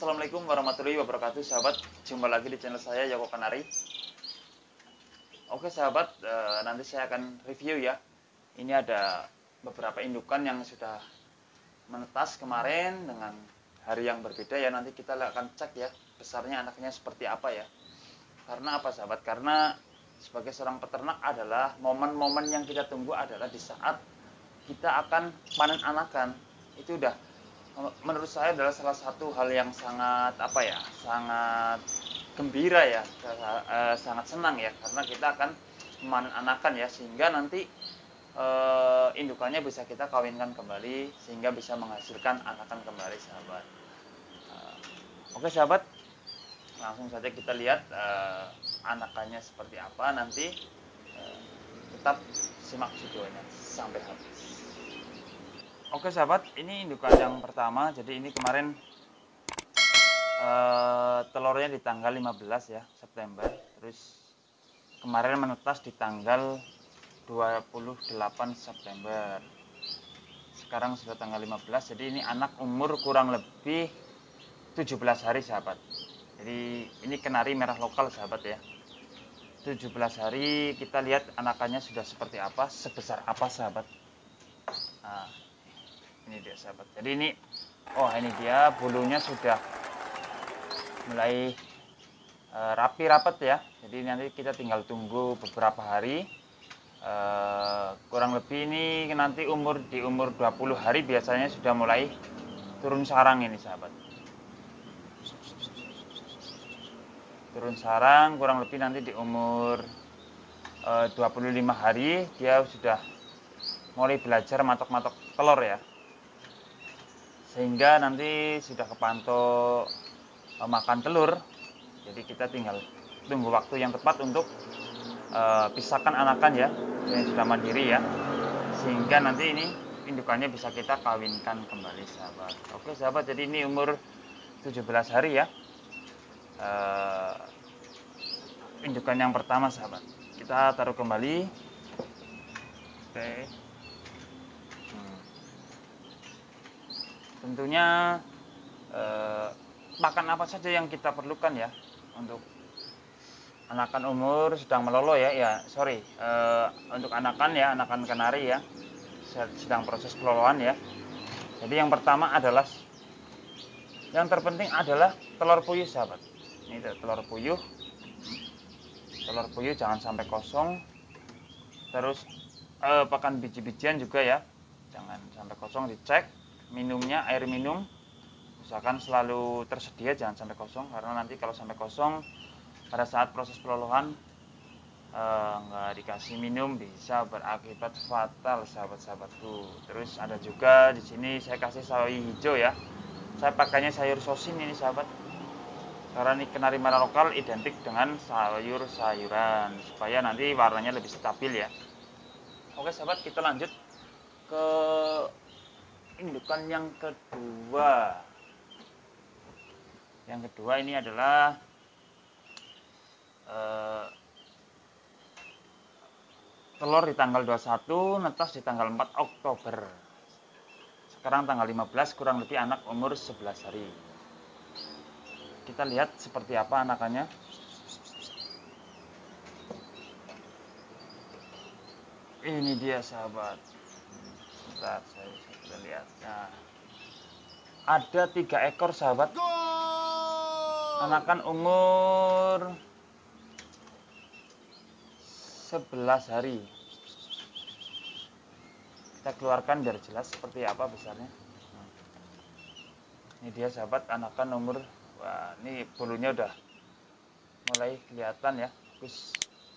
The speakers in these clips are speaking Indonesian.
Assalamualaikum warahmatullahi wabarakatuh, sahabat. Jumpa lagi di channel saya, Yoko Kanari. Oke sahabat, nanti saya akan review ya. Ini ada beberapa indukan yang sudah menetas kemarin dengan hari yang berbeda ya. Nanti kita akan cek ya besarnya anaknya seperti apa ya. Karena apa sahabat? Karena sebagai seorang peternak adalah momen-momen yang kita tunggu adalah di saat kita akan panen anakan. Itu udah menurut saya adalah salah satu hal yang sangat sangat gembira ya, sangat senang ya, karena kita akan memanen anakan ya, sehingga nanti indukannya bisa kita kawinkan kembali sehingga bisa menghasilkan anakan kembali sahabat. Oke sahabat, langsung saja kita lihat anakannya seperti apa nanti. Tetap simak videonya sampai habis. Oke sahabat, ini indukan yang pertama. Jadi ini kemarin telurnya di tanggal 15 ya September. Terus kemarin menetas di tanggal 28 September. Sekarang sudah tanggal 15. Jadi ini anak umur kurang lebih 17 hari sahabat. Jadi ini kenari merah lokal sahabat ya. 17 hari, kita lihat anakannya sudah seperti apa, sebesar apa sahabat. Nah, ini dia sahabat. Jadi ini ini dia bulunya sudah mulai rapi rapet ya. Jadi nanti kita tinggal tunggu beberapa hari. Kurang lebih ini nanti di umur 20 hari biasanya sudah mulai turun sarang ini sahabat. Turun sarang kurang lebih nanti di umur 25 hari dia sudah mulai belajar matok-matok telur ya. Sehingga nanti sudah kepantau makan telur. Jadi kita tinggal tunggu waktu yang tepat untuk pisahkan anakan ya, yang sudah mandiri ya, sehingga nanti ini indukannya bisa kita kawinkan kembali sahabat. Oke sahabat, jadi ini umur 17 hari ya, indukan yang pertama sahabat. Kita taruh kembali. Oke. Tentunya makan apa saja yang kita perlukan ya untuk anakan umur sedang melolo ya, untuk anakan ya, anakan kenari ya, sedang proses peloloan ya. Jadi yang pertama adalah, yang terpenting adalah telur puyuh sahabat. Ini telur puyuh jangan sampai kosong. Terus pakan biji-bijian juga ya, jangan sampai kosong, dicek. Minumnya, air minum usahakan selalu tersedia, jangan sampai kosong, karena nanti kalau sampai kosong pada saat proses pelolohan nggak dikasih minum bisa berakibat fatal sahabat-sahabatku. Terus ada juga di sini saya kasih sawi hijau ya, saya pakainya sayur sosin ini sahabat, karena ini kenari merah lokal identik dengan sayur-sayuran supaya nanti warnanya lebih stabil ya. Oke sahabat, kita lanjut ke indukan yang kedua. Yang kedua ini adalah telur di tanggal 21, netas di tanggal 4 Oktober. Sekarang tanggal 15, kurang lebih anak umur 11 hari. Kita lihat seperti apa anakannya. Ini dia sahabat. Bentar, kita lihat. Nah, ada 3 ekor sahabat. Anakan umur 11 hari. Kita keluarkan biar jelas seperti apa besarnya. Ini dia sahabat, anakan umur, wah ini bulunya udah mulai kelihatan ya, bagus.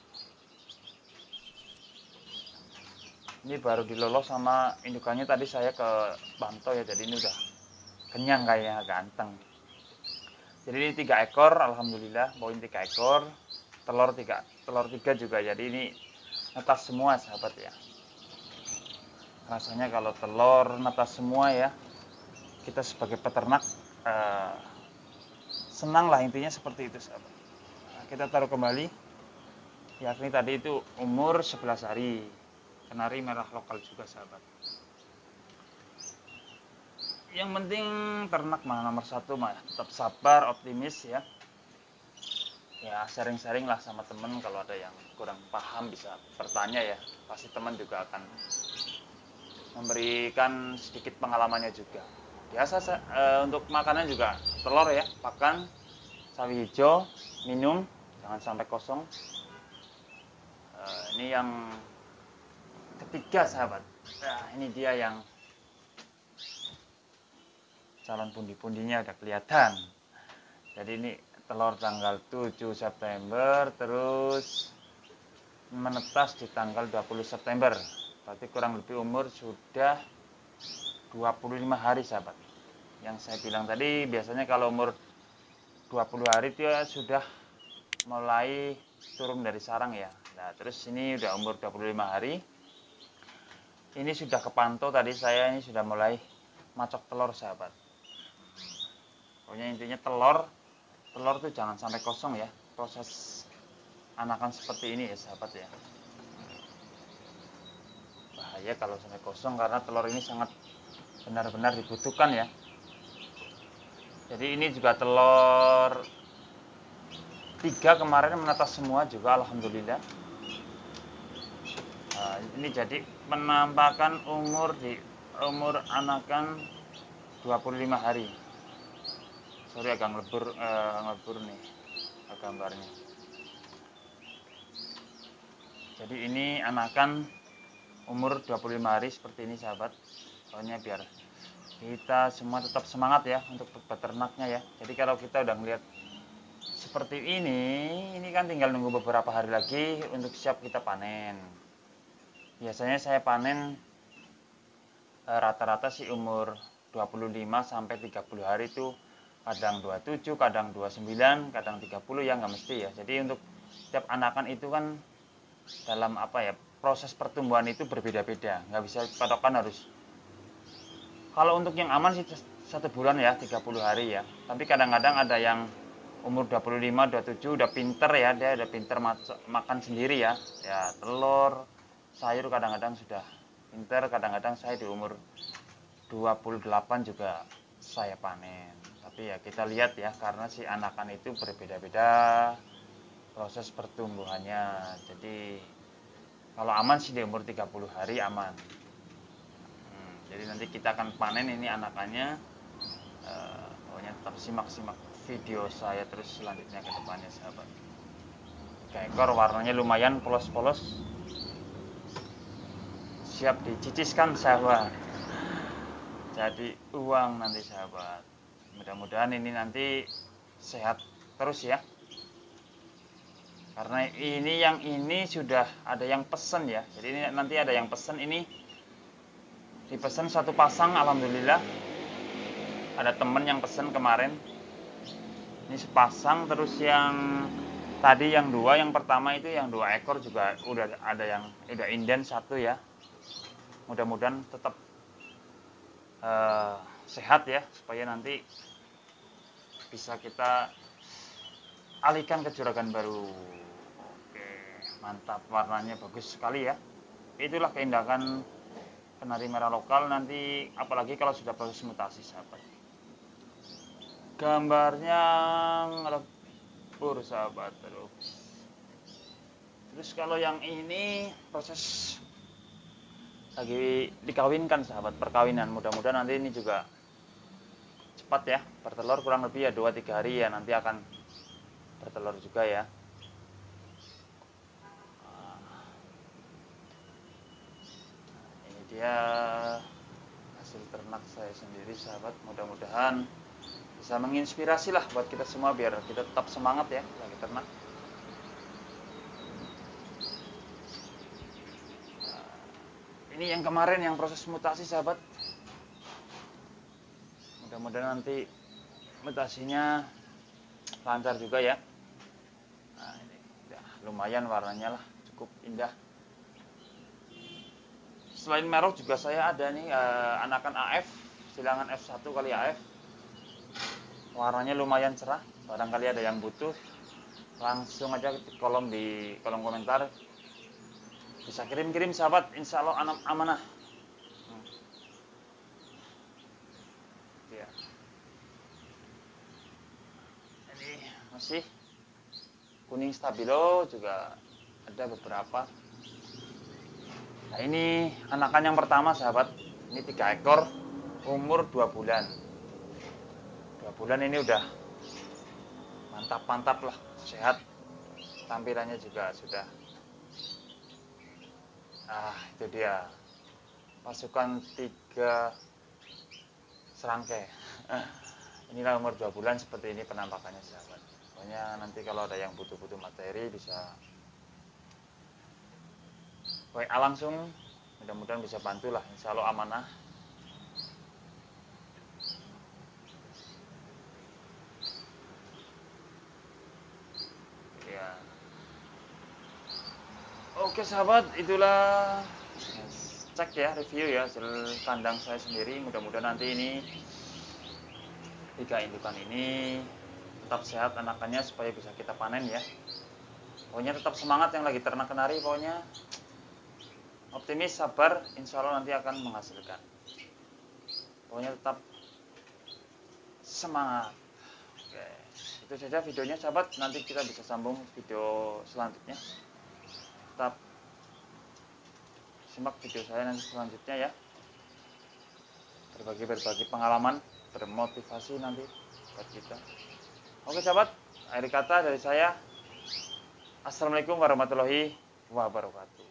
Ini baru dilolos sama indukannya, tadi saya ke pantau ya, jadi ini udah kenyang kayaknya, ganteng. Jadi ini 3 ekor, alhamdulillah, poin 3 ekor, telur 3 juga, jadi ini netas semua sahabat ya. Rasanya kalau telur netas semua ya, kita sebagai peternak senang lah, intinya seperti itu sahabat. Nah, kita taruh kembali, yakni tadi itu umur 11 hari. Kenari merah lokal juga sahabat. Yang penting ternak mah nomor satu mah, tetap sabar, optimis ya. Ya sharing-sharing lah sama temen, kalau ada yang kurang paham bisa bertanya ya. Pasti teman juga akan memberikan sedikit pengalamannya juga. Biasa untuk makanan juga telur ya, pakan, sawi hijau, minum, jangan sampai kosong. Ini yang ketiga sahabat. Nah, ini dia yang calon pundi-pundinya udah kelihatan. Jadi ini telur tanggal 7 September, terus menetas di tanggal 20 September. Berarti kurang lebih umur sudah 25 hari sahabat. Yang saya bilang tadi, biasanya kalau umur 20 hari dia sudah mulai turun dari sarang ya. Nah, terus ini udah umur 25 hari. Ini sudah kepantau tadi saya, ini sudah mulai macok telur sahabat. Pokoknya intinya telur tuh jangan sampai kosong ya. Proses anakan seperti ini ya sahabat ya. Bahaya kalau sampai kosong karena telur ini sangat benar-benar dibutuhkan ya. Jadi ini juga telur 3 kemarin menetas semua juga alhamdulillah. Nah, ini jadi penampakan umur anakan 25 hari. Sorry agak ngelebur nih gambarnya. Jadi ini anakan umur 25 hari seperti ini sahabat. Pokoknya biar kita semua tetap semangat ya untuk beternaknya ya. Jadi kalau kita udah ngeliat seperti ini kan tinggal nunggu beberapa hari lagi untuk siap kita panen. Biasanya saya panen rata-rata sih umur 25 sampai 30 hari itu, kadang 27, kadang 29, kadang 30 ya, nggak mesti ya. Jadi untuk setiap anakan itu kan dalam proses pertumbuhan itu berbeda-beda, nggak bisa patokan harus. Kalau untuk yang aman sih 1 bulan ya, 30 hari ya. Tapi kadang-kadang ada yang umur 25, 27 udah pinter ya, dia udah pinter makan sendiri ya. Ya telur, sayur kadang-kadang sudah pinter, kadang-kadang saya di umur 28 juga saya panen. Tapi ya kita lihat ya, karena si anakan itu berbeda-beda proses pertumbuhannya. Jadi kalau aman sih di umur 30 hari aman. Jadi nanti kita akan panen ini anakannya. Pokoknya tetap simak video saya terus selanjutnya ke depannya sahabat. Ekor warnanya lumayan polos-polos, siap diciciskan sahabat, jadi uang nanti sahabat. Mudah-mudahan ini nanti sehat terus ya, karena ini sudah ada yang pesen ya. Jadi ini nanti ada yang pesen, ini dipesan 1 pasang alhamdulillah. Ada temen yang pesen kemarin ini sepasang, terus yang tadi yang 2, yang pertama itu yang 2 ekor juga udah ada yang udah inden 1 ya. Mudah-mudahan tetap sehat ya, supaya nanti bisa kita alihkan ke juragan baru. Oke, mantap, warnanya bagus sekali ya. Itulah keindahan kenari merah lokal nanti, apalagi kalau sudah proses mutasi sahabat. Gambarnya ngelebur sahabat. Terus kalau yang ini proses lagi dikawinkan sahabat, perkawinan. Mudah-mudahan nanti ini juga cepat ya bertelur, kurang lebih ya 2-3 hari ya nanti akan bertelur juga ya. Ini dia hasil ternak saya sendiri sahabat. Mudah-mudahan bisa menginspirasi lah buat kita semua biar kita tetap semangat ya lagi ternak. Ini yang kemarin yang proses mutasi sahabat. Mudah-mudahan nanti mutasinya lancar juga ya. Nah, ini udah lumayan warnanya lah, cukup indah. Selain merok juga saya ada nih anakan AF, silangan F1 kali AF. Warnanya lumayan cerah, barangkali ada yang butuh, langsung aja di kolom komentar, bisa kirim-kirim sahabat, insya Allah amanah. masih kuning stabilo juga ada beberapa. Nah ini anakan yang pertama sahabat, ini 3 ekor umur 2 bulan. 2 bulan ini udah mantap lah, sehat, tampilannya juga sudah. Itu dia pasukan 3 serangkai. Inilah umur 2 bulan, seperti ini penampakannya sahabat. Pokoknya nanti kalau ada yang butuh materi bisa WA langsung, mudah-mudahan bisa bantulah, insya Allah amanah. Ya. Oke sahabat, itulah cek ya, review ya hasil kandang saya sendiri. Mudah-mudahan nanti ini 3 indukan ini tetap sehat anakannya supaya bisa kita panen ya. Pokoknya tetap semangat yang lagi ternak kenari, pokoknya optimis, sabar, insya Allah nanti akan menghasilkan. Pokoknya tetap semangat. Oke, itu saja videonya sahabat, nanti kita bisa sambung video selanjutnya. Tetap simak video saya nanti selanjutnya ya, berbagi pengalaman, bermotivasi nanti buat kita. Oke sahabat, akhir kata dari saya, assalamualaikum warahmatullahi wabarakatuh.